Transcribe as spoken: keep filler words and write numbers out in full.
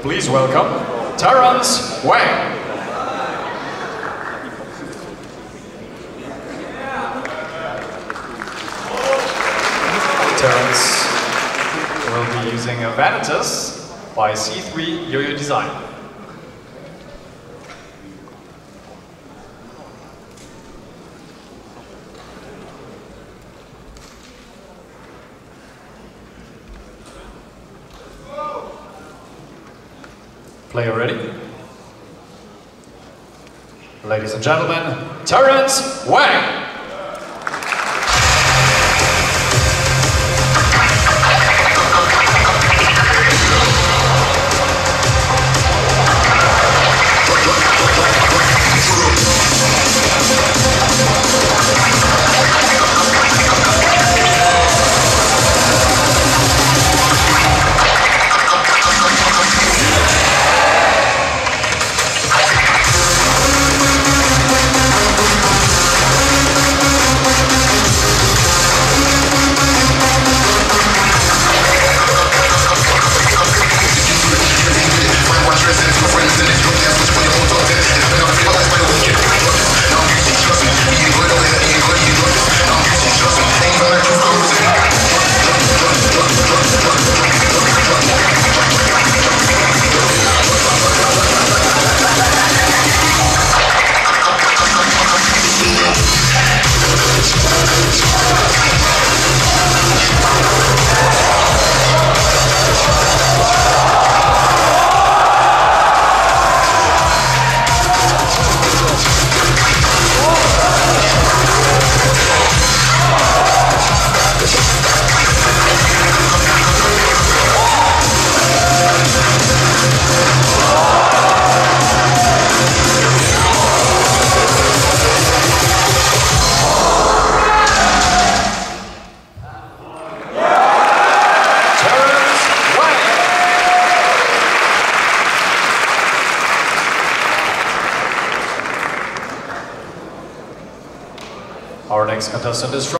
Please welcome Terrence Wang. Terrence will be using a Vanitas by C three Yo-Yo Design. Player ready? Ladies and gentlemen, Terrence Wang! Our next contestant is from